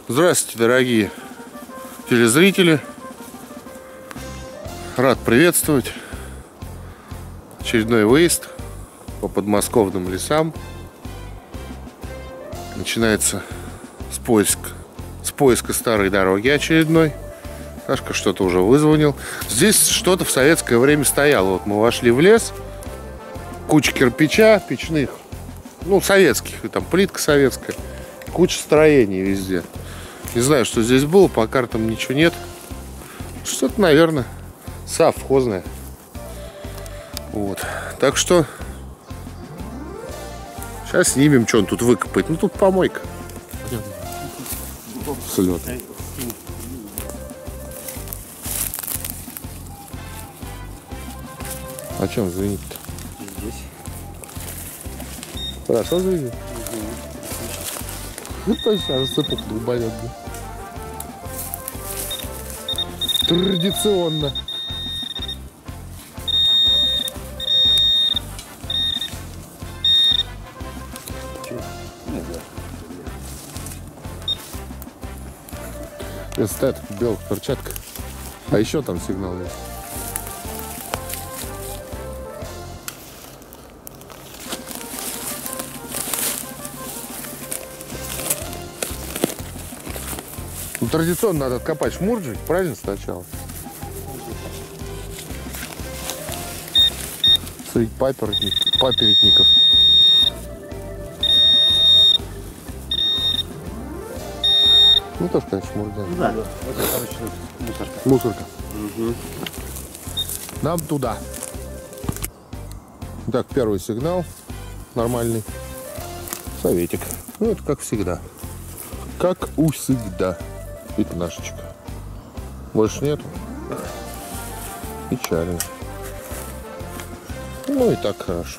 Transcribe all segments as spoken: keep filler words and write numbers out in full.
Здравствуйте, дорогие телезрители. Рад приветствовать. Очередной выезд по подмосковным лесам. Начинается с поиска, с поиска старой дороги очередной. Сашка что-то уже вызвонил. Здесь что-то в советское время стояло. Вот мы вошли в лес. Куча кирпича, печных. Ну, советских. И там плитка советская. Куча строений везде. Не знаю, что здесь было. По картам ничего нет. Что-то, наверное, совхозное. Вот. Так что сейчас снимем, что он тут выкопает. Ну, тут помойка. Слет. А чем звенит-то? Здесь. Хорошо звенит? Ну, точно, рассыпал долбанет. Традиционно. Стоит в белых перчатках. А еще там сигнал есть. Ну, традиционно надо откопать шмурджик, правильно, сначала? Среди паперитников. паперитников. Ну, тоже, конечно, шмурджик. Ну, да, это, короче, мусорка. Мусорка. Угу. Нам туда. Так, первый сигнал. Нормальный. Советик. Ну, это как всегда. Как у всегда. Пятнашечка. Больше нету. Печально. Ну и так хорошо.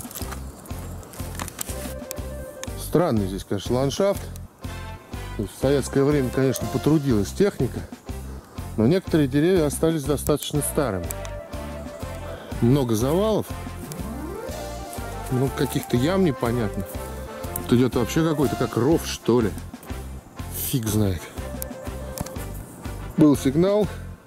Странный здесь, конечно, ландшафт. В советское время, конечно, потрудилась техника. Но некоторые деревья остались достаточно старыми. Много завалов. Ну, каких-то ям непонятно. Тут идет вообще какой-то как ров, что ли. Фиг знает. Был сигнал.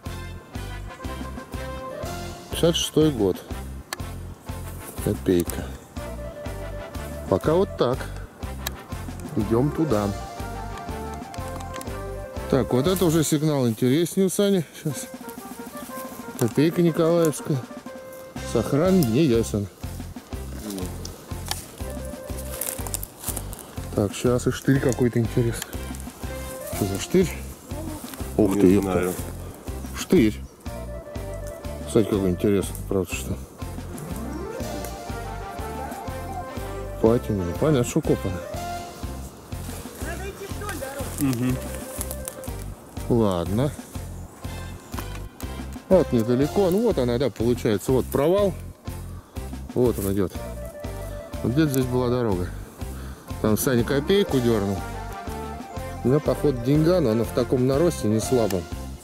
шестьдесят шестой год. Копейка. Пока вот так. Идем туда. Так, вот это уже сигнал интереснее у Сани. Сейчас. Копейка Николаевская. Сохран не ясен. Так, сейчас и штырь какой-то интересный. Что за штырь? Ух ты, ёпта. Штырь. Кстати, какой интересный, правда, что. Платина. Понятно, что копано. Угу. Ладно. Вот недалеко. Ну вот она, да, получается. Вот провал. Вот он идет. Вот где-то здесь была дорога. Там Саня копейку дернул. У меня, походу, деньга, но она в таком наросте не слабом.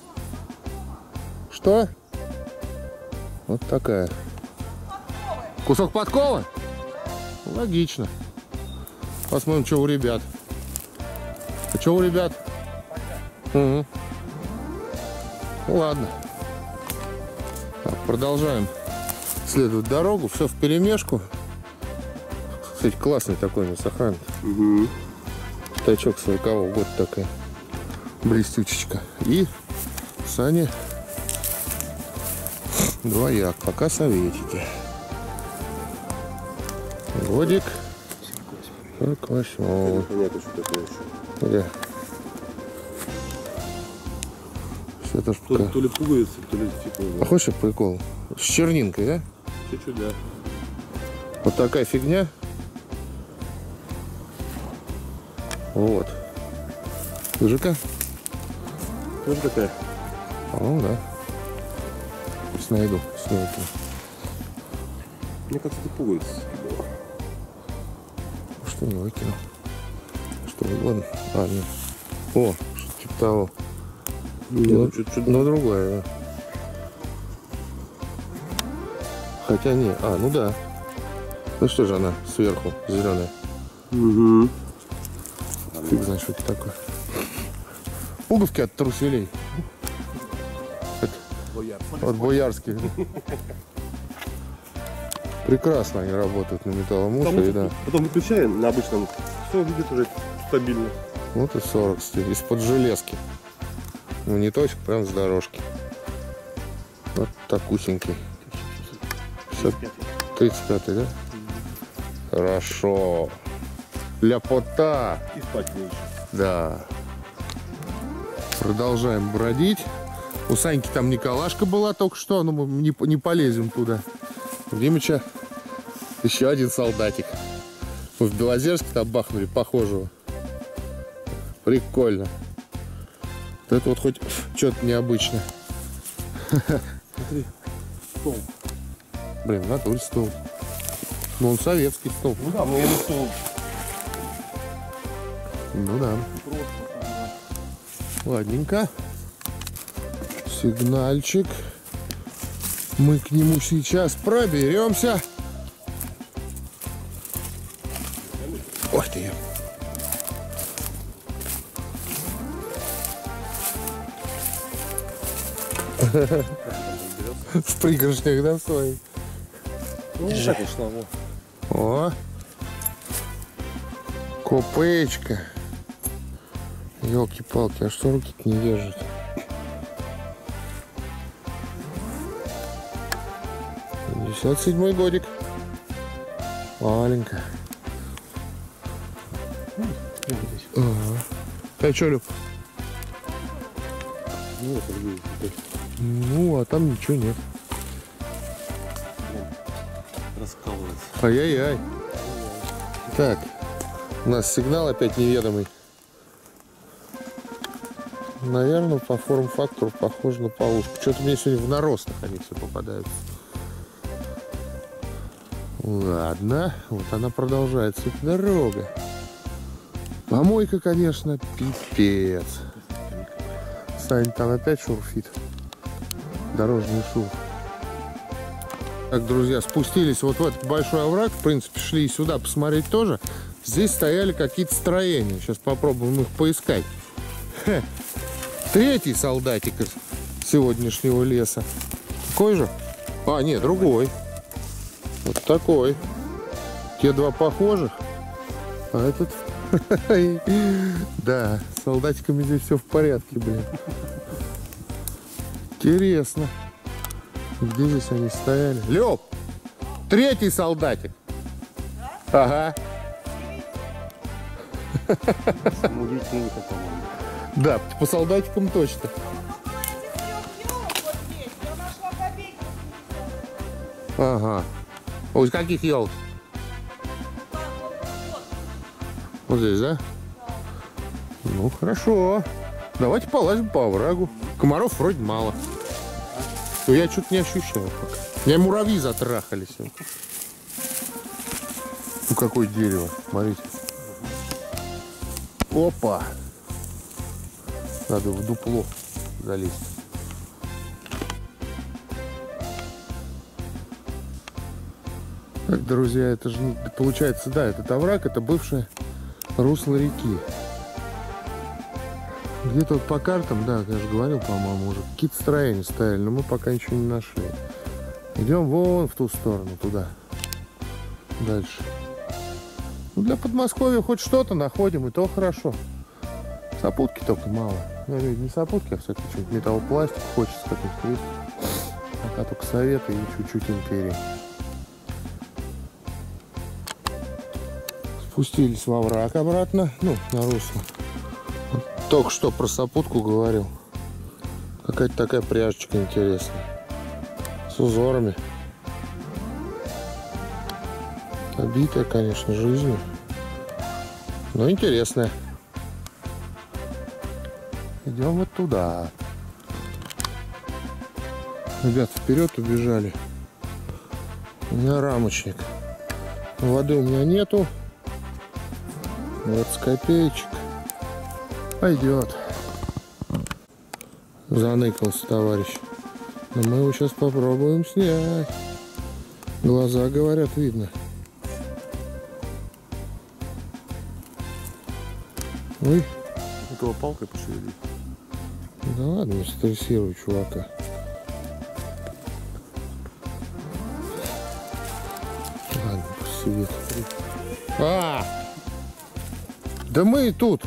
Что? Вот такая. Кусок подкова? Логично. Посмотрим, что у ребят. А что у ребят? Угу. Ну, ладно. Так, продолжаем следовать дорогу. Все вперемешку. Кстати, классный такой мясохран. Угу. Тачок сорокового года такая. Блестючечка. И Сани двояк. Пока советики. Годик. сорок восьмого. Понятно, что такое еще. Да. Все тоже То, пока... то ли пуговицы, то ли фиг. А хочешь прикол? С чернинкой, да? Чуть-чуть, да. Вот такая фигня. Вот. ЖК? Тоже такая? По-моему, да. Сейчас найду. Снять. Мне кажется, это пуговицы. Что не выкинул? Что угодно. А, нет. О, что типа того. Нет, ну, чуть-чуть. Ну, другое, да. Хотя не. А, ну да. Ну что же она сверху зеленая? Угу. Фиг знает, что это такое. Пуговки от труселей. Это от боярских. Прекрасно они работают на металломусоре, да. Потом выключаем на обычном, все видит уже стабильно. Вот и сорок из-под железки. Ну не точек, прям с дорожки. Вот такусенький. тридцать пятый, да? Хорошо. Ляпота. И спать меньше. Да. Продолжаем бродить. У Саньки там Николашка была только что, но мы не, не полезем туда. У Димыча еще один солдатик. Мы в Белозерске там бахнули похожего. Прикольно. Вот это вот хоть что-то необычное. Смотри, стол. Блин, в натуре стол. Ну он советский стол. Ну да, но я не стол. Ну да. Ладненько. Сигнальчик. Мы к нему сейчас проберемся. Ох ты. В пригоршнях, да, свои? Ну, так ушла, вот. О, копеечка. Елки-палки, а что руки-то не держат? пятьдесят седьмой годик. Маленькая. Ага. А что, Люб? Ну, это люди. Ну, а там ничего нет. Раскалывается. Ай-яй-яй. Так, у нас сигнал опять неведомый. Наверное, по форм-фактору похоже на полушку. Что-то мне сегодня в наростах они все попадаются. Ладно, вот она продолжается, эта дорога. Помойка, конечно, пипец. Сань, там опять шурфит. Дорожный шурф. Так, друзья, спустились вот в этот большой овраг. В принципе, шли сюда посмотреть тоже. Здесь стояли какие-то строения. Сейчас попробуем их поискать. Хе. Третий солдатик из сегодняшнего леса. Такой же? А, нет, другой. Вот такой. Те два похожих. А этот... Да, с солдатиками здесь все в порядке, блин. Интересно. Где здесь они стояли? Лёп! Третий солдатик. Ага. Удивительно, как по-моему. Да, по солдатикам точно. Ага. Ой, из каких елок? Вот здесь, да? Ну, хорошо. Давайте полазим по оврагу. Комаров вроде мало. Но я что-то не ощущаю пока. У меня муравьи затрахались. Ну, какое дерево. Смотрите. Опа. Надо в дупло залезть. Так, друзья, это же получается, да, этот овраг, это бывшее русло реки. Где-то вот по картам, да, я же говорил, по-моему, уже какие-то строения стояли, но мы пока ничего не нашли. Идем вон в ту сторону, туда. Дальше. Ну, для Подмосковья хоть что-то находим, и то хорошо. Сопутки только мало. Ну, не сопутки, а всякий что-нибудь металлопластик хочется какой-то есть. Пока только советы и чуть-чуть империи. Спустились во враг обратно, ну, на русло. Только что про сопутку говорил. Какая-то такая пряжечка интересная. С узорами. Обитая, конечно, жизнью. Но интересная. Идем вот туда. Ребят, вперед убежали. У меня рамочник. Воды у меня нету. двадцать копеечек. Пойдет. Заныкался товарищ. Но мы его сейчас попробуем снять. Глаза, говорят, видно. Ой. Этого палкой пошевели. Ну ладно, не стрессируй, чувака. Ладно, посидит. А! Да мы и тут.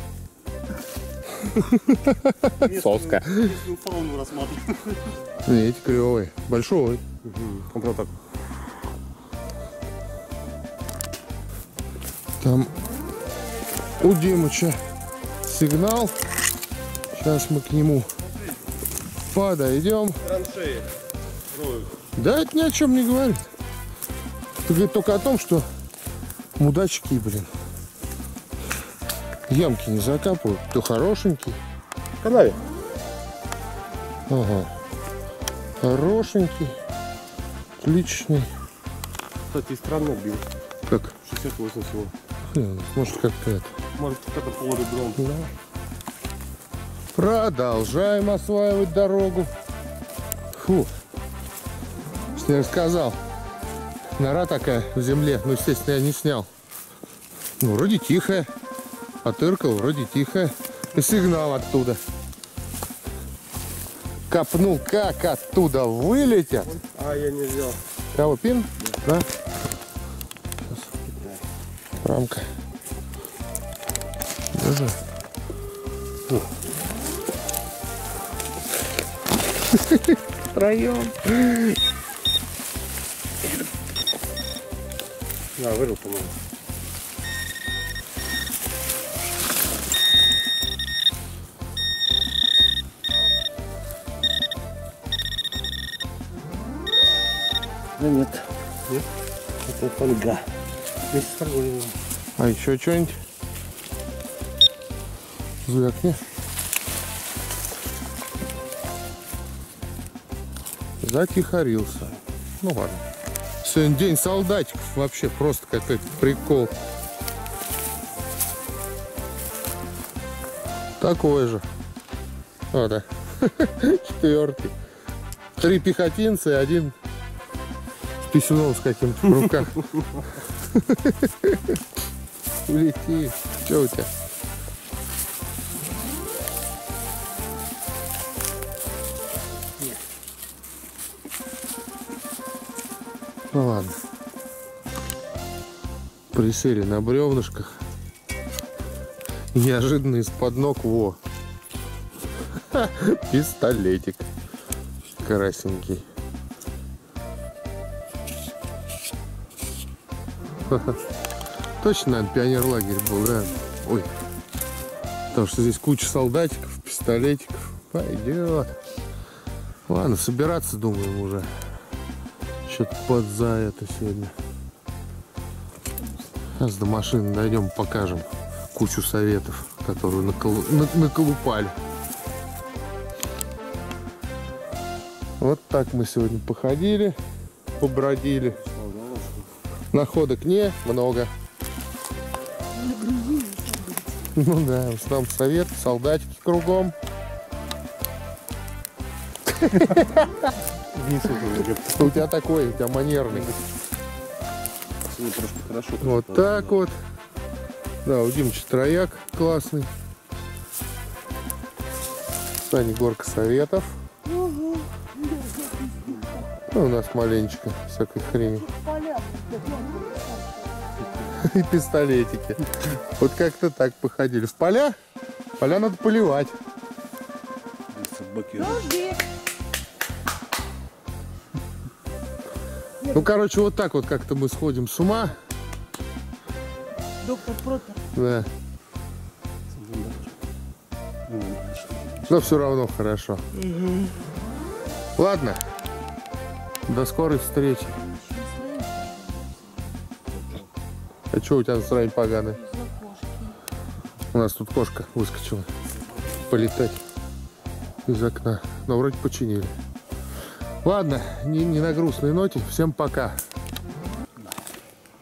Соска. Фауну рассматриваю. Не, эти клевые. Большой. Он прям так. Там у Димыча сигнал. Сейчас мы к нему подойдем. Траншеи роют. Да, это ни о чем не говорит. Это говорит только о том, что мудачки, блин, ямки не закапывают. То хорошенький. В канаве. Ага. Хорошенький. Отличный. Кстати, странно бил. Как? шестьдесят восемь всего. Хм, может, как-то это. Может, как-то полуребром. Да. Продолжаем осваивать дорогу. Фу. Что я рассказал. Нора такая в земле. Ну, естественно, я не снял. Ну, вроде тихая. Потыркал, вроде тихая. И сигнал оттуда. Копнул, как оттуда вылетят. А, я не взял. Кого, пин? Да. Сейчас. Рамка. Держи. Втроем. Да, вырыл, по-моему. Да нет. Нет? Это фольга. Вместе с фольгой. А еще что-нибудь? Звякни. Затихарился. Ну ладно. Сегодня день солдатиков. Вообще просто какой-то прикол. Такой же. О, да. Четвертый. Три пехотинца и один писюнов с каким-то в руках. Улети. Что у тебя? Ну ладно. Присели на бревнышках. Неожиданно из-под ног, во. Пистолетик. Красенький. Точно, наверное, пионерлагерь был, да? Ой. Потому что здесь куча солдатиков, пистолетиков. Пойдет. Ладно, собираться, думаем, уже. Что-то под за это сегодня. Сейчас до машины дойдем, покажем кучу советов, которые наколу... наколупали. Вот так мы сегодня походили, побродили. Находок не много. Ну да, в основном совет, солдатики кругом. У тебя такой, у тебя манерный. Вот так вот. Да, у Димыча трояк классный. Сани горка советов. Ну, у нас маленечко всякой хрени. И пистолетики. Вот как-то так походили. В поля? Поля надо поливать. Ну, короче, вот так вот как-то мы сходим с ума. Доктор Протер. Да. Но все равно хорошо. Угу. Ладно. До скорой встречи. А что у тебя настроение поганое? У нас тут кошка выскочила. Полетать из окна. Но вроде починили. Ладно, не, не на грустной ноте. Всем пока.